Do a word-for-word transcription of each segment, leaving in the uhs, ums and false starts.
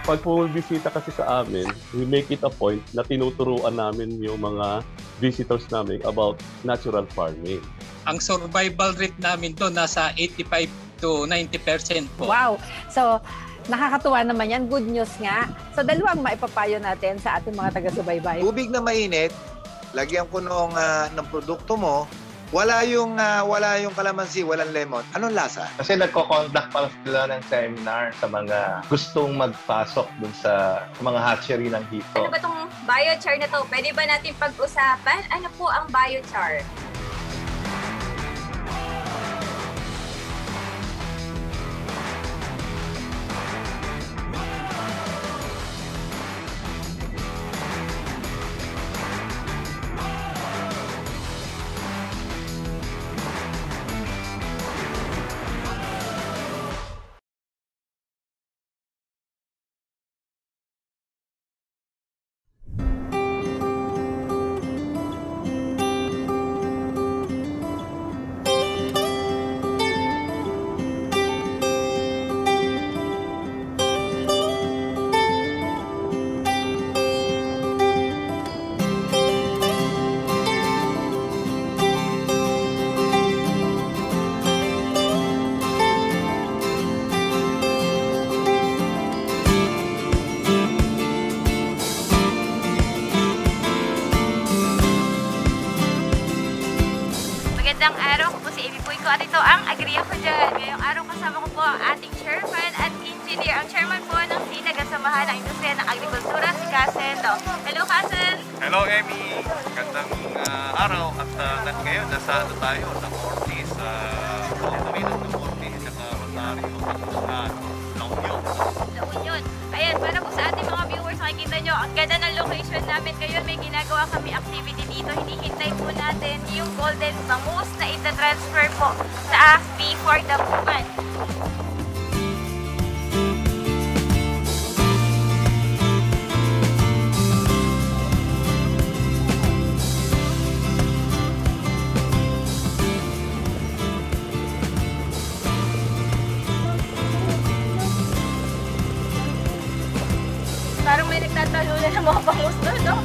pag pumibisita kasi sa amin, we make it a point na tinuturuan namin yung mga visitors namin about natural farming. Ang survival rate namin to nasa eighty-five to ninety percent po. Wow! So, nakakatuwa naman yan. Good news nga. So, dalawang maipapayo natin sa ating mga taga-subaybay. Tubig na mainit, lagyan ko nung, uh, ng produkto mo, wala yung, uh, wala yung kalamansi, walang lemon. Anong lasa? Kasi nagko-conduct pa sila ng seminar sa mga gustong magpasok dun sa mga hatchery ng hito. Ano ba itong biochar na to? Pwede ba natin pag-usapan? Ano po ang biochar? Magandang araw, ko po si Amy Buhay ko at ito ang Agri ako dyan. Ngayong araw kasama ko po ang ating chairman at engineer. Ang chairman po ng Sinagasamahan ng Industriya ng Agrikultura, si Kasen. Hello, Kasen! Hello, Amy! Gandang uh, araw at uh, ngayon nasa ano tayo, sa Fortis, sa Palitorinos ng Fortis, sa Rosario, at La Union. La Union. Ayan, para po sa ating mga viewers, makikita nyo, ang ganda ng location namin. Ngayon may ginagawa kami activity dito. Hinihintay po natin yung golden bangus na ita-transfer po sa before the movement. Parang may nagtatalo na ng mga bangus doon, no?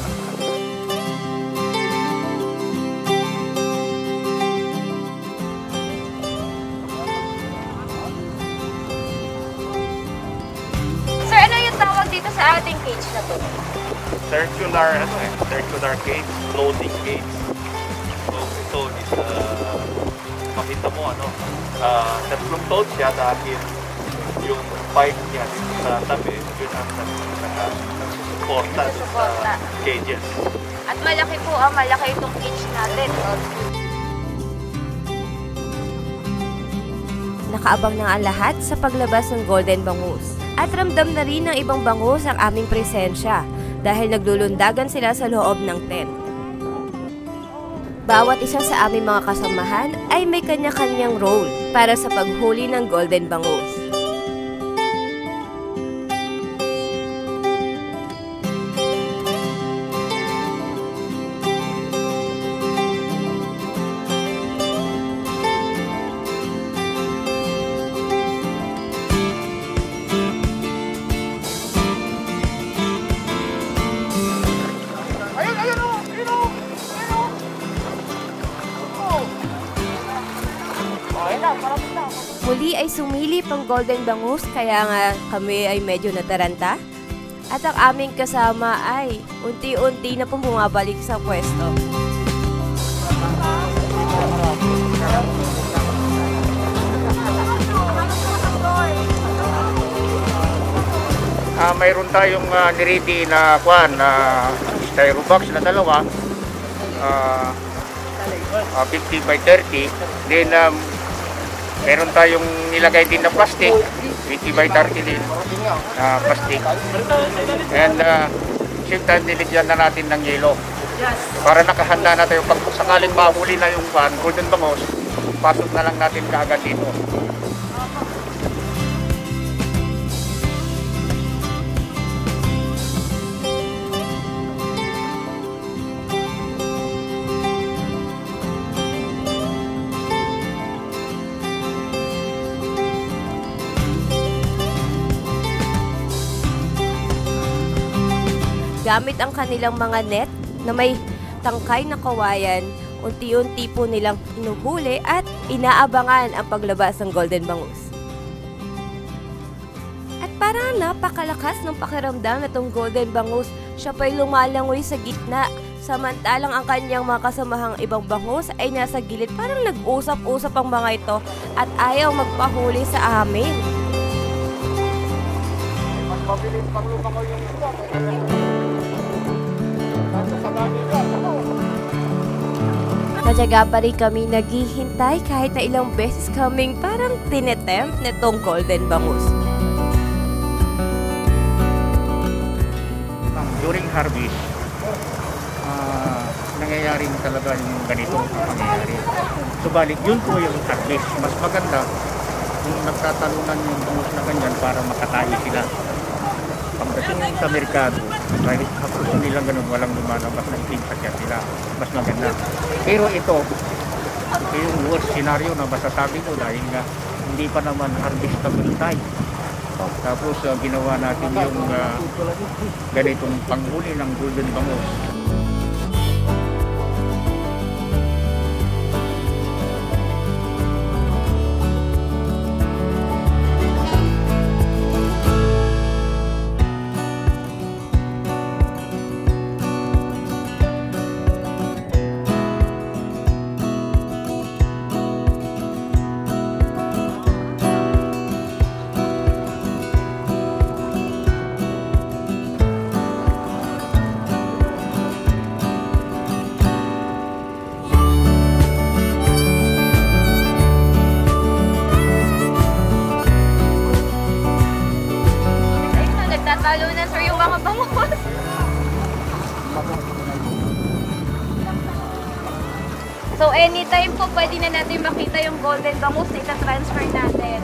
Sir, ano yung tawag dito sa ating cage na to? Circular, ano eh, circular cage, floating cage. So, ito is, uh, makita mo, ano, uh, nag-float siya dahil yung pipe niya dito sa tabi, yun ang nagsusuporta sa cages. At malaki po, ah, malaki itong cage natin. Nakaabang na ang lahat sa paglabas ng golden bangus. At ramdam na rin ng ibang bangus ang aming presensya dahil naglulundagan sila sa loob ng tent. Bawat isa sa aming mga kasamahan ay may kanya-kanyang role para sa paghuli ng golden bangus. Muli ay sumilip ang golden bangus kaya nga kami ay medyo nataranta. At ang aming kasama ay unti-unti na pong bumabalik sa pwesto. Uh, mayroon tayong uh, niridi na kwan na uh, styro box na dalawa, uh, uh, fifty by thirty. Then um, meron tayong nilagay din na plastic, fifty by thirty din na uh, plastic. And uh, same time niligyan na natin ng yelo para nakahanda na tayo pag sakaling mahuli na yung kwan, golden bangus, pasok na lang natin kaagad dito. Gamit ang kanilang mga net na may tangkay na kawayan, unti-unti po nilang inuhuli at inaabangan ang paglabas ng golden bangus. At parang napakalakas ng pakiramdam na itong golden bangus, siya pa'y lumalangoy sa gitna. Samantalang ang kanyang mga kasamahang ibang bangus ay nasa gilid. Parang nag-usap-usap ang mga ito at ayaw magpahuli sa amin. Mas mabilis pang lumangoy yung ito. Natyaga pa rin kami naghihintay kahit na ilang beses kaming parang tinetempt nitong golden bangus. During harvest, Uh, nangyayari talaga yung ganito pangyayari. Subalit, yun po yung harvest. Mas maganda kung nagtatalunan yung bangus na ganyan para makatayo sila. Pagdating sa merkado, kahit hapos nila ganun, walang lumalabas na ipinsasya sila. Mas maganda. Pero ito, ito yung worst scenario na masasabi ko dahil nga hindi pa naman harvestable time. Tapos uh, ginawa natin yung uh, ganitong panghuli ng golden bangus. Talo na sir yung mga bangus. So anytime po pwede na natin makita yung golden bangus na ita-transfer natin.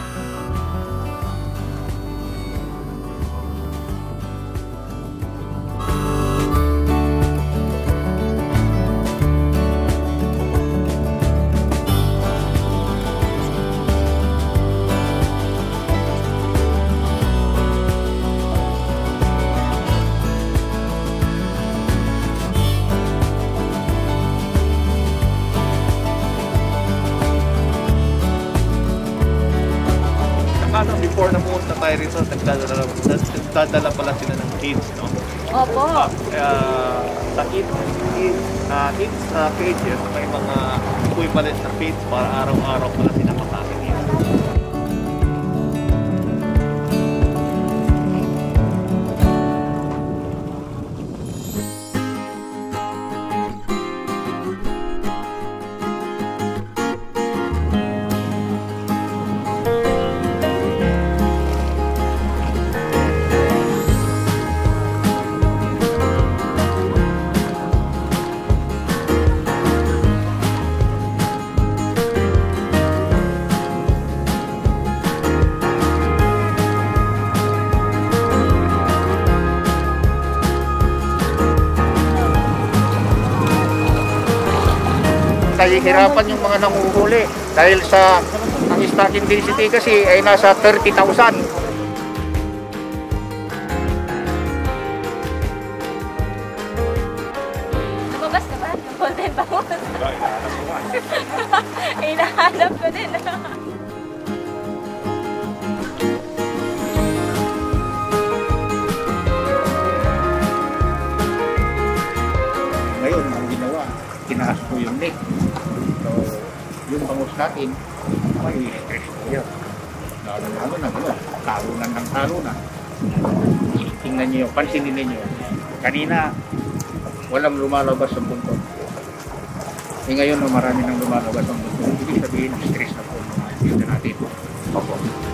Before na pumunta tayo rito, nagdadala, nagdadala pala sila ng kids, no? Opo. Uh, uh, sa kids, kids, uh, kids uh, cages, may mga equivalent na feeds para araw-araw pala sila makakain dito. Nahihirapan yung mga nanguhuli dahil sa ang stocking density kasi ay nasa thirty thousand. Lumabas ka ba? Yung golden bangus? Hinahanap ko din. Ngayon, ang ginawa, tinaas ko yung neck. So, yung bangus natin, may stress ko yan. Lalo-lalo na, ano, talunan ng talunan. Tingnan nyo, pansinin ninyo. Kanina, walang lumalabas sa buntot. E ngayon, marami nang lumalabas sa buntot. Ibig sabihin, stress na po yung mga natin. Opo.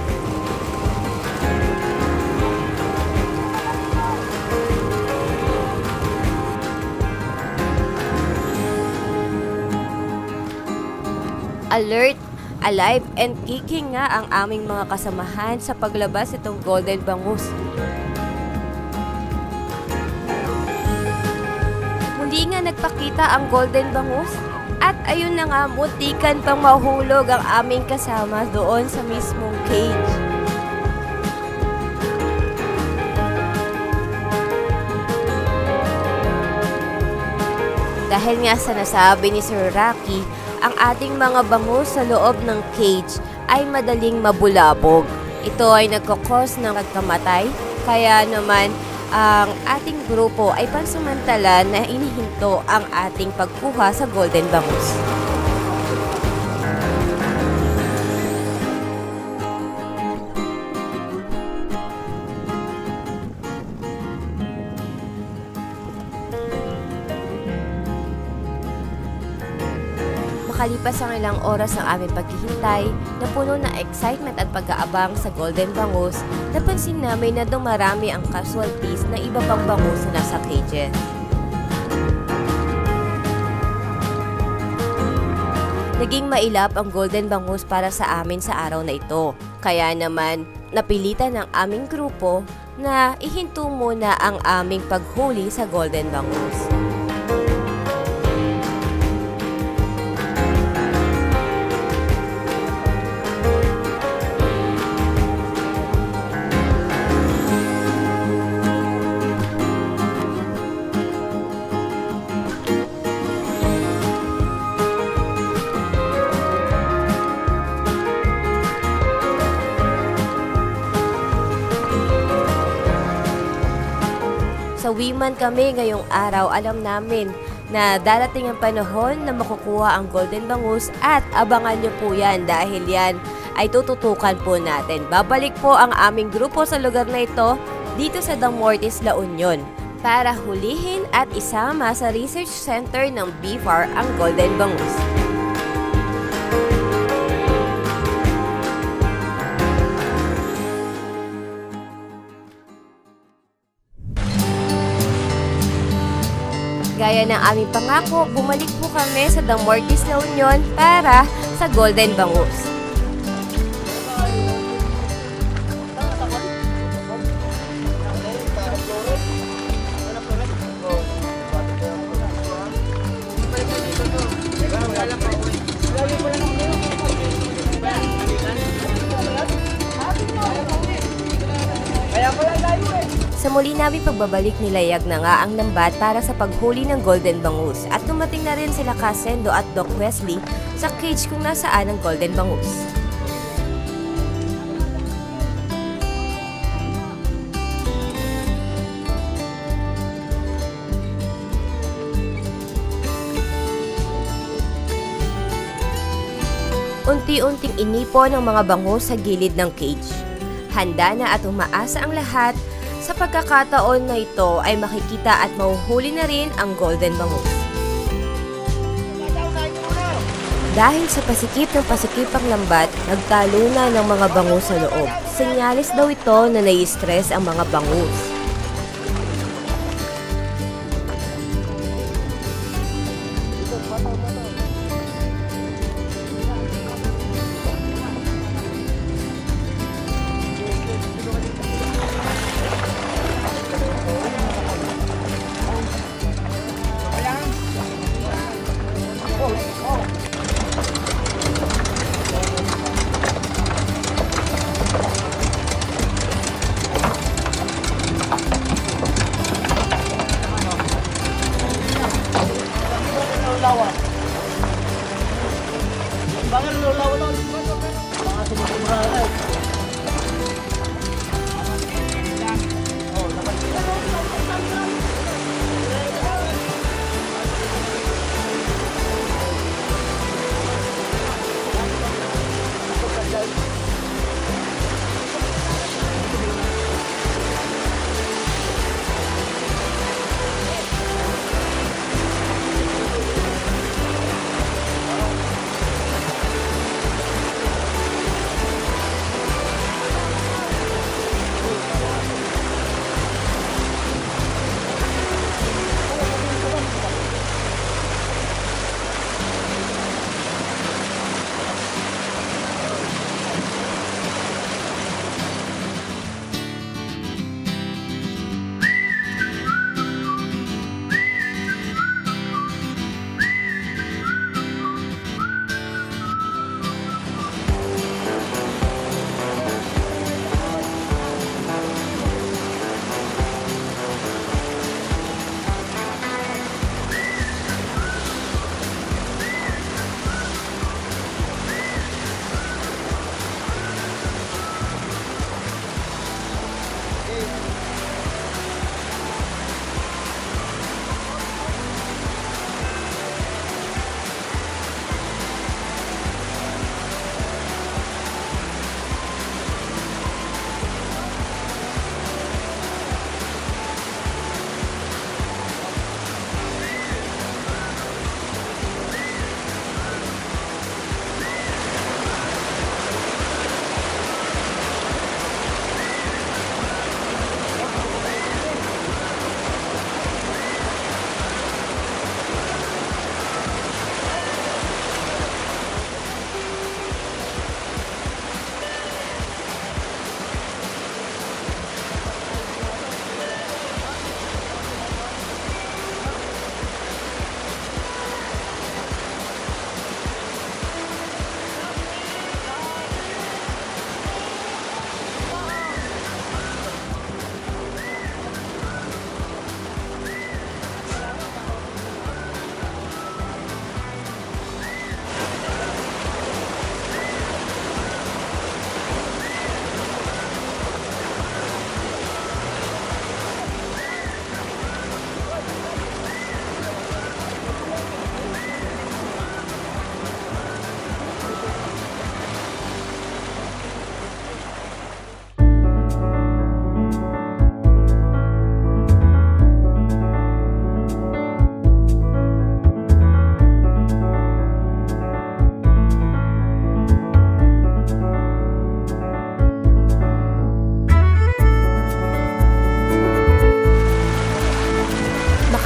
Alert, alive, and kicking nga ang aming mga kasamahan sa paglabas itong golden bangus. Hindi nga nagpakita ang golden bangus at ayun na nga, muntikan pang mahulog ang aming kasama doon sa mismong cage. Dahil nga sa nasabi ni Sir Rocky, ang ating mga bangus sa loob ng cage ay madaling mabulabog. Ito ay nagkakos ng pagkamatay, kaya naman ang ating grupo ay pansamantala na inihinto ang ating pagkuha sa golden bangus. Makalipas ang ilang oras ng aming paghihintay, na puno ng excitement at pag-aabang sa golden bangus, napansin namin na dumarami ang casualties ng iba pang bangus na nasa cages. Naging mailap ang golden bangus para sa amin sa araw na ito. Kaya naman, napilitan ng aming grupo na ihinto muna ang aming paghuli sa golden bangus. Sa Wiman kami ngayong araw, alam namin na darating ang panahon na makukuha ang golden bangus at abangan nyo po yan dahil yan ay tututukan po natin. Babalik po ang aming grupo sa lugar na ito dito sa Damortis, La Union para hulihin at isama sa research center ng B F A R ang golden bangus. Gaya ng aming pangako, bumalik po kami sa Damortis, La Union para sa golden bangus. Sa muli namin pagbabalik, nilayag na nga ang lambat para sa paghuli ng golden bangus at dumating na rin sila Kasendo at Doc Wesley sa cage kung nasaan ang golden bangus. Unti-unting inipon ang mga bangus sa gilid ng cage. Handa na at umaasa ang lahat sa pagkakataon na ito ay makikita at mahuhuli na rin ang golden bangus. Dahil sa pasikip ng pasikip ang lambat, nagtalo na ng mga bangus sa loob. Senyalis daw ito na nai-stress ang mga bangus.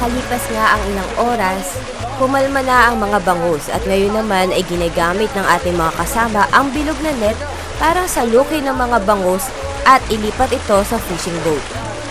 Makalipas nga ang ilang oras, kumalma na ang mga bangus at ngayon naman ay ginagamit ng ating mga kasama ang bilog na net para salukin ng mga bangus at ilipat ito sa fishing boat.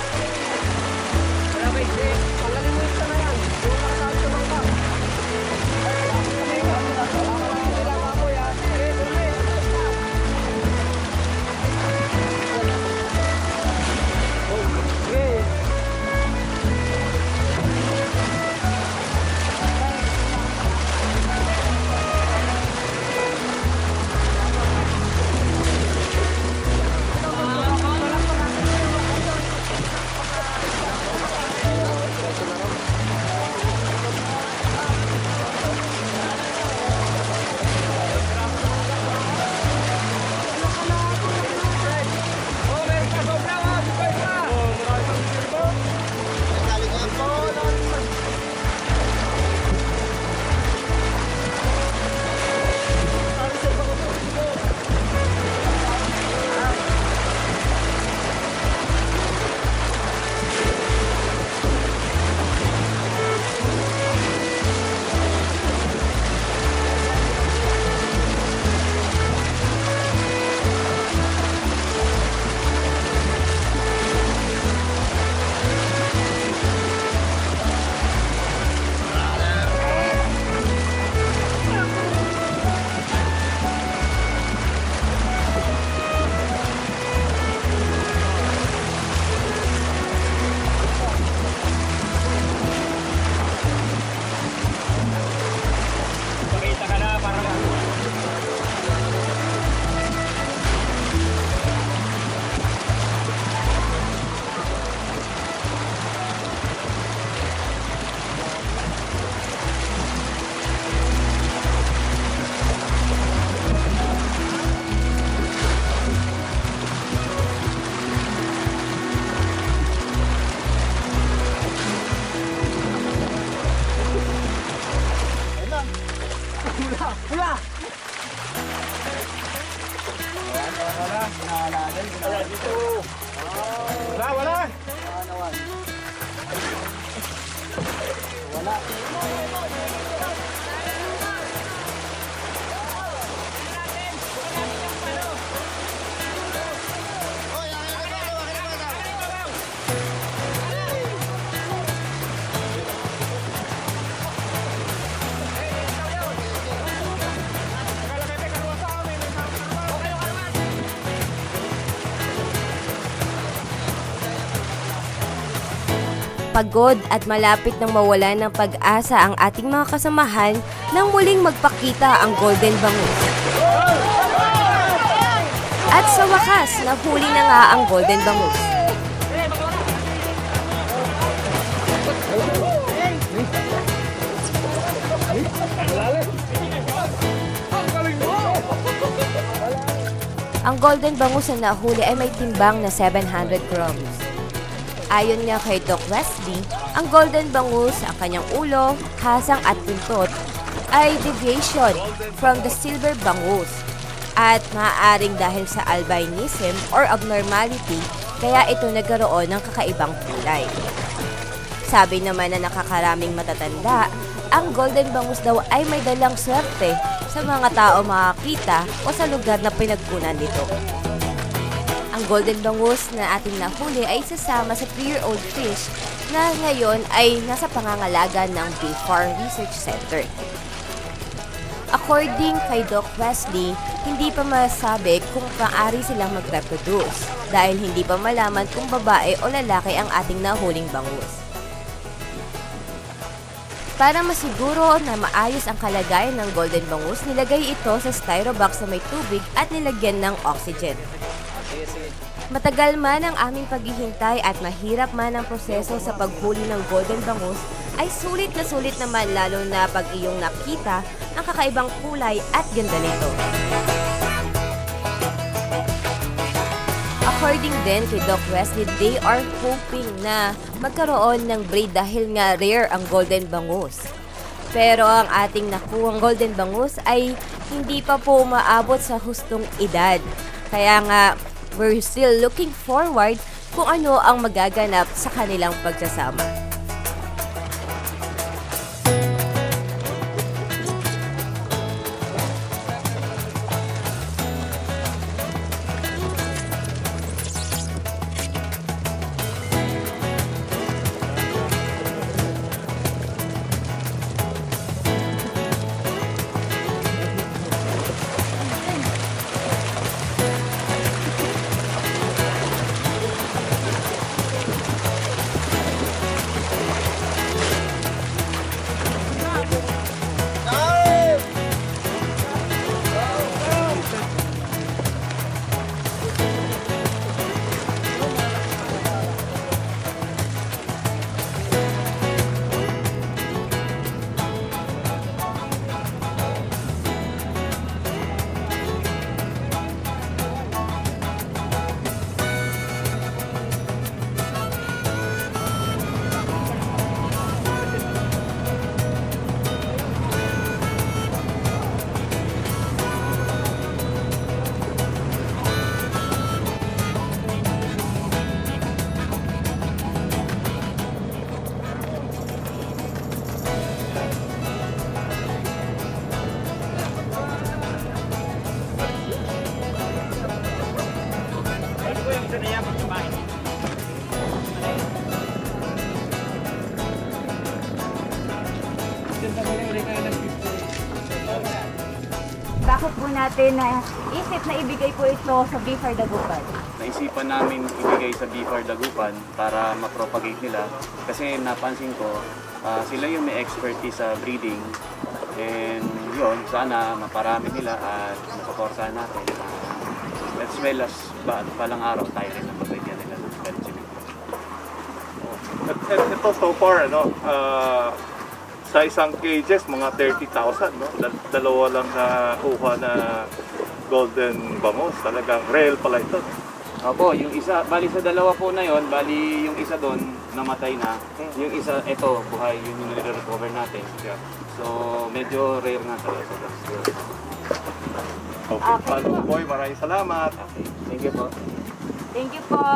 Pagod at malapit nang mawala ng pag-asa ang ating mga kasamahan nang muling magpakita ang golden bangus. At sa wakas, nahuli na nga ang golden bangus. Ang golden bangus na nahuli ay may timbang na seven hundred grams. Ayon nga kay Doc Wesley, ang golden bangus, ang kanyang ulo, hasang at pintot ay deviation from the silver bangus at maaaring dahil sa albinism or abnormality kaya ito nagkaroon ng kakaibang kulay. Sabi naman na nakakaraming matatanda, ang golden bangus daw ay may dalang swerte sa mga tao makakita o sa lugar na pinagkunan nito. Ang golden bangus na ating nahuli ay sasama sa three-year-old fish na ngayon ay nasa pangangalaga ng B F A R Research Center. According kay Doc Wesley, hindi pa masabi kung maaari silang mag-reproduce dahil hindi pa malaman kung babae o lalaki ang ating nahuling bangus. Para masiguro na maayos ang kalagayan ng golden bangus, nilagay ito sa styrobox na may tubig at nilagyan ng oxygen. Matagal man ang aming paghihintay at mahirap man ang proseso sa paghuli ng golden bangus, ay sulit na sulit naman lalo na pag iyong nakita ang kakaibang kulay at ganda nito. According din kay Doc Wesley, they are hoping na magkaroon ng breed dahil nga rare ang golden bangus. Pero ang ating nakuhang golden bangus ay hindi pa po maabot sa hustong edad. Kaya nga, we're still looking forward kung ano ang magaganap sa kanilang pagsasama. Bakit po natin na isip na ibigay po ito sa B F A R Dagupan? Naisipan namin ibigay sa B F A R Dagupan para ma-propagate nila kasi napansin ko uh, sila yung may expertise sa breeding and yun, sana maparami nila at mapaporsahan natin uh, as well as ba, palang araw tayo rin ang mabigyan nila ng eligibility. At, at ito so far, ano, uh, sa isang cages, mga thirty thousand, no? Dal- dalawa lang na kuha na golden bangus. Talagang real pala ito. Opo, yung isa, bali sa dalawa po na yon, bali yung isa doon namatay na. Yung isa, ito, buhay, yun yung nire-recover natin. Yeah. So, medyo rare nga talaga. Okay, okay. Boy, maraming salamat. Okay. Thank you po. Thank you po.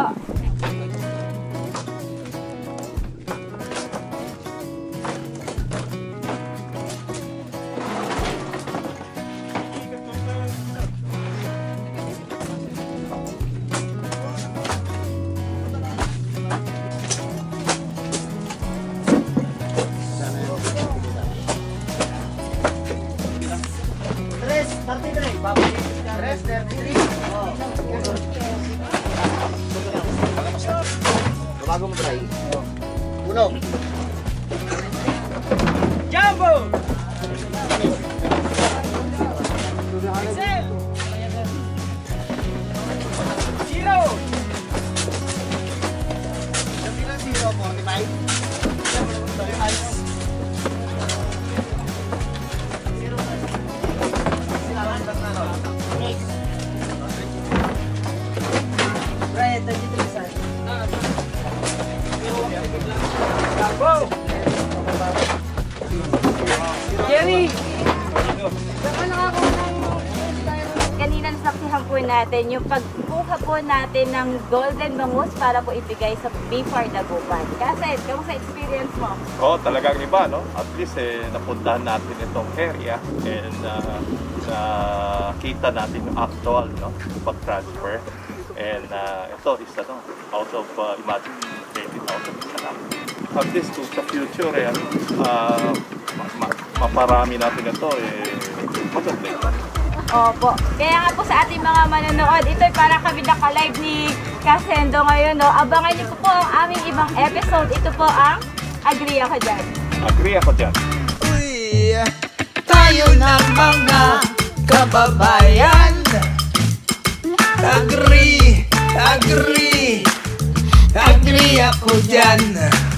Bago mo try. Uno. Jumbo! Excel! Zero! Zero, forty-five. Jerry! Kanina nasaksihan po natin yung pagkuha po natin ng golden bangus para po ibigay sa B F A R Dagupan. Kasi, kamusta experience mo? Oo, oh, talagang iba, no? At least, eh, napuntahan natin itong area and uh, nakita natin yung actual, no? Pag-transfer. And uh, ito is, ano, out of, uh, imagine, eighty thousand isa lang. At least, to sa future, eh, uh, ma- maparami natin ito, eh, maganda ito. Opo. Kaya nga po sa ating mga manonood, ito'y para kami naka-live ni Kasendo ngayon, no? Abangan niyo po po ang aming ibang episode. Ito po ang Agri Ako Dyan. Agree ako dyan. Uy, tayo na mga kababayan. Agree, agree, agree ako dyan.